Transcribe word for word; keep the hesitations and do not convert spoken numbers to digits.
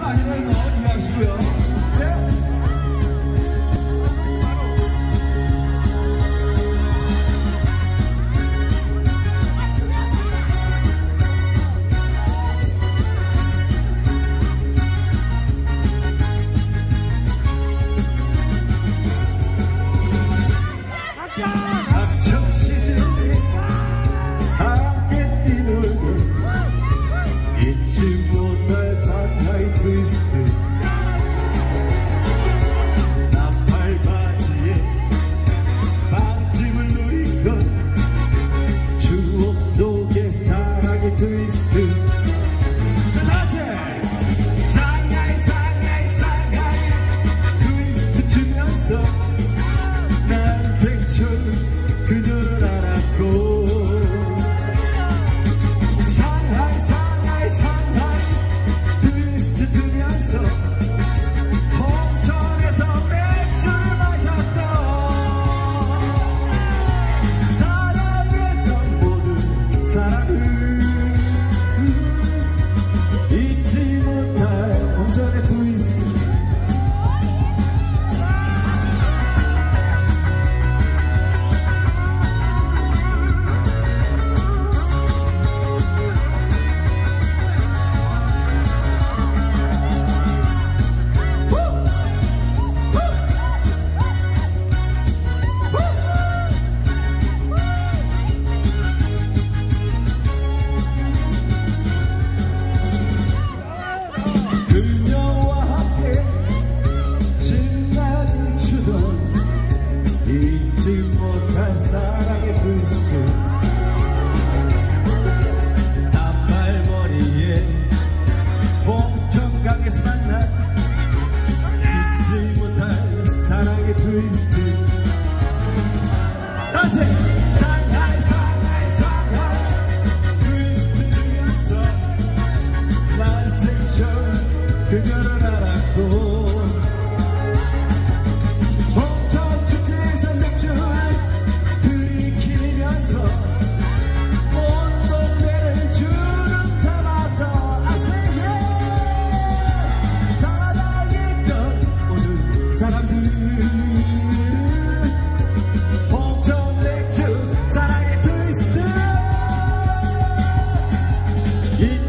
아니면 뭐 이해하시고요. 네. 그녀를 알았고 상하이 상하이 상하이 트위스트 트면서 홍천에서 맥주를 마셨던 사랑했던 모든 사랑을 잊지 못할 홍천의 트위스트. 잊지 못할 사랑의 트위스트 단발머리에 홍천강에서 만난 잊지 못할 사랑의 트위스트. 다시 상하이 상하이 상하이 트위스트 주면서 난 생처럼 그녀를 알았고 It's